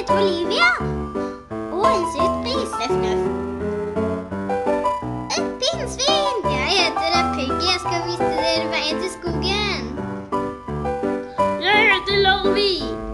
heter Olivia. Og en søt gris. Nøff. Et pinnsvin. Jeg heter Peggy. Jeg skal vise dere veien til skogen. Jeg heter Larvi.